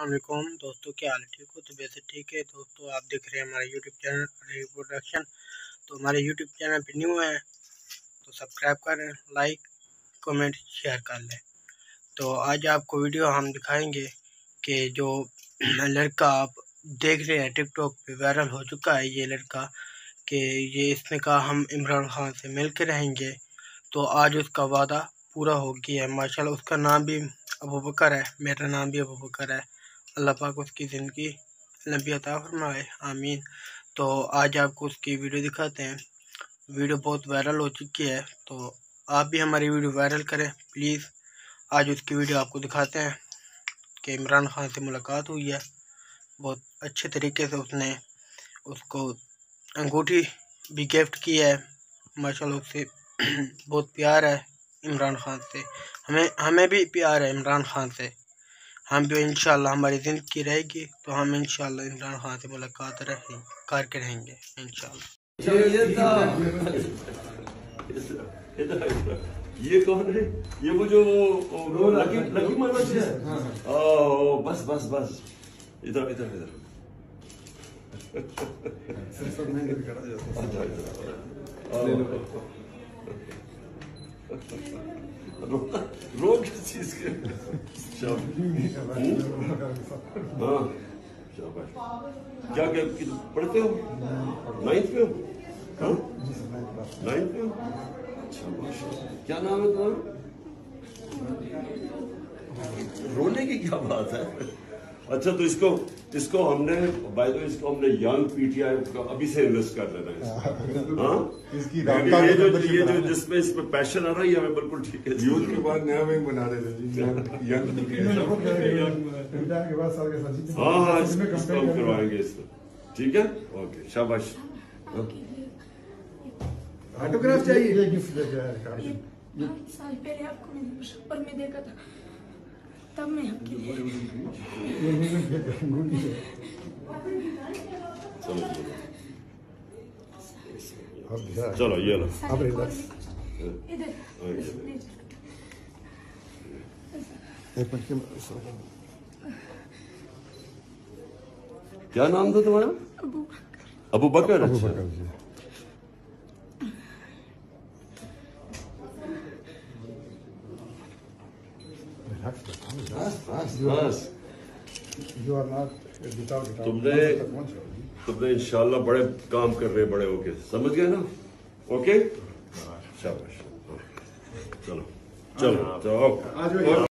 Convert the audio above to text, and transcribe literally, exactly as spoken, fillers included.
अस्सलाम दोस्तों, क्या हाल है? ठीक हो? तो वैसे ठीक है दोस्तों। आप देख रहे हैं हमारा यूट्यूब चैनल रिप्रोडक्शन। तो हमारे यूट्यूब चैनल पे न्यू है तो सब्सक्राइब करें, लाइक कमेंट शेयर कर लें। तो आज आपको वीडियो हम दिखाएंगे कि जो लड़का आप देख रहे हैं टिकटॉक पे वायरल हो चुका है, ये लड़का कि ये इसने कहा हम इमरान खान से मिल के रहेंगे। तो आज उसका वादा पूरा हो गया है माशाल्लाह। उसका नाम भी अबू बकर है, मेरा नाम भी अबू बकर है। अल्लाह पाक उसकी ज़िंदगी लंबी अता फरमाए, आमीन। तो आज आपको उसकी वीडियो दिखाते हैं। वीडियो बहुत वायरल हो चुकी है, तो आप भी हमारी वीडियो वायरल करें प्लीज़। आज उसकी वीडियो आपको दिखाते हैं कि इमरान खान से मुलाकात हुई है। बहुत अच्छे तरीके से उसने उसको अंगूठी भी गिफ्ट की है माशाल्लाह। उससे बहुत प्यार है इमरान खान से, हमें हमें भी प्यार है इमरान खान से। हम भी इंशाल्लाह हमारी ज़िंदगी रहेगी तो हम इंशाल्लाह इमरान खान से मुलाकात रहें करके रहेंगे इंशाल्लाह। ये कौन है? ये वो जो लकी लकी मनोज है। ओह बस बस बस इधर इधर इधर रो किस चीज के? हाँ शाबाश। क्या क्या पढ़ते हो? नाइन्थ में हो? हाँ नाइन्थ में हो? शाबाश। क्या नाम है तुम्हारा? रोने की क्या बात है? अच्छा तो इसको इसको हमने बाय द वे इसको हमने यंग पीटीआई को अभी से इन्वेस्ट कर देना है। हाँ इसकी ये जो ये जो जिसमें इसमें पैशन आ रहा है ये हमें बिल्कुल ठीक है। यूथ के बाद नया बैंक बना रहे थे जी, यंग के बाद सारे हाँ हाँ इसको हम करवाएंगे इसमें, ठीक है ओके शाबाश। ऑटोग्राफ चाहिए? ये गिफ्ट दे दिया है कार्ड। साल पहले आपको मैंने मुशक्कर में देखा था, तब मैं आपके लिए चलो ये लो इधर एक मिनट के क्या नाम था तुम्हारा? अबू बकर। अबू अच्छा बकर जी। बस You are not without it. तुमने तुमने इंशाल्लाह बड़े काम कर रहे बड़े होके, समझ गए ना? ओके शाबाश। चलो चलो चलो।